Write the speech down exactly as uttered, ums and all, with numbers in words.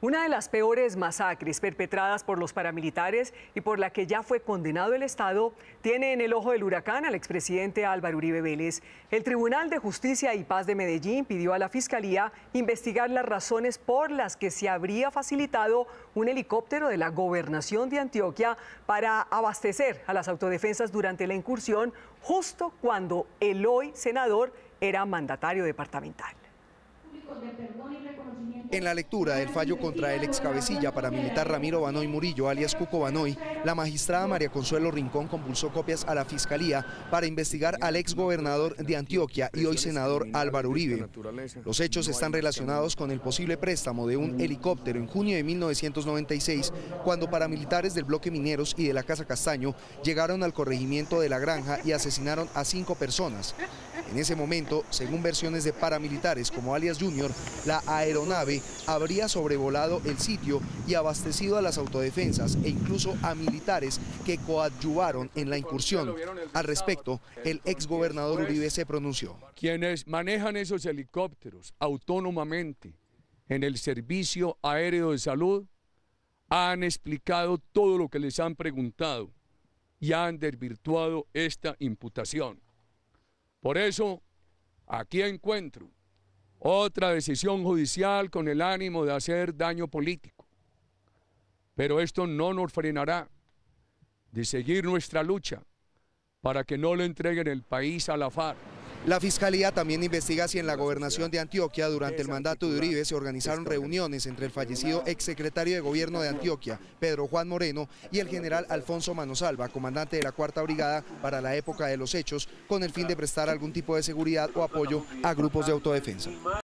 Una de las peores masacres perpetradas por los paramilitares y por la que ya fue condenado el Estado tiene en el ojo del huracán al expresidente Álvaro Uribe Vélez. El Tribunal de Justicia y Paz de Medellín pidió a la Fiscalía investigar las razones por las que se habría facilitado un helicóptero de la Gobernación de Antioquia para abastecer a las autodefensas durante la incursión, justo cuando el hoy senador era mandatario departamental. En la lectura del fallo contra el ex cabecilla paramilitar Ramiro Banoy Murillo, alias Cuco Banoy, la magistrada María Consuelo Rincón compulsó copias a la Fiscalía para investigar al ex gobernador de Antioquia y hoy senador Álvaro Uribe. Los hechos están relacionados con el posible préstamo de un helicóptero en junio de mil novecientos noventa y seis, cuando paramilitares del bloque Mineros y de la Casa Castaño llegaron al corregimiento de La Granja y asesinaron a cinco personas. En ese momento, según versiones de paramilitares como alias Junior, la aeronave habría sobrevolado el sitio y abastecido a las autodefensas e incluso a militares que coadyuvaron en la incursión. Al respecto, el exgobernador Uribe se pronunció. Quienes manejan esos helicópteros autónomamente en el Servicio Aéreo de Salud han explicado todo lo que les han preguntado y han desvirtuado esta imputación. Por eso, aquí encuentro otra decisión judicial con el ánimo de hacer daño político. Pero esto no nos frenará de seguir nuestra lucha para que no le entreguen el país a la FARC. La Fiscalía también investiga si en la Gobernación de Antioquia, durante el mandato de Uribe, se organizaron reuniones entre el fallecido exsecretario de Gobierno de Antioquia, Pedro Juan Moreno, y el general Alfonso Manosalva, comandante de la Cuarta Brigada para la época de los hechos, con el fin de prestar algún tipo de seguridad o apoyo a grupos de autodefensa.